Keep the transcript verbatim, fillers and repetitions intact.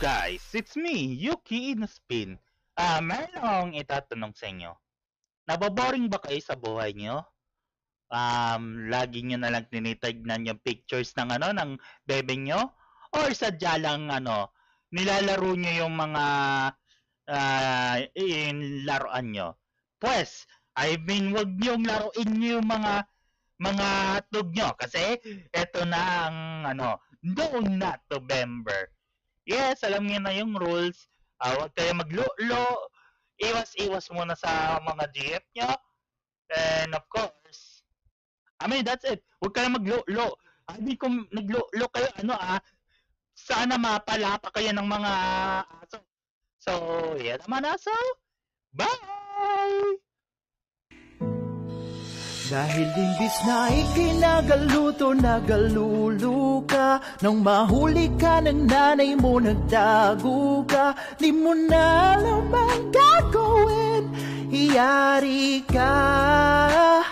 guys? It's me, Yuki Inaspin. Ah, meron lang akong itatanong sa inyo. Naboboring ba kayo sa buhay niyo? Um, lagi niyo na lang tinitignan yung pictures ng ano, ng bebe niyo? Or sadya lang ano, nilalaro niyo yung mga ah, in laruan niyo? Pues, I mean, wag niyong laruin niyo yung mga mga tug nyo kasi eto na ang ano, noong na November. Yes, alam niyo na yung rules. Ah, huwag kayo maglulo. Iwas-iwas muna sa mga G F nyo. And of course, I mean, that's it. Huwag kayo maglulo. I mean, kung naglulo kayo, ano ah, sana mapala pa kayo ng mga aso. So, yan naman aso. Bye! Dahil imbis na ikinagaluto, nagalulu ka. Nang mahuli ka ng nanay mo, nagtago ka. Di mo na alam ang gagawin, iyari ka.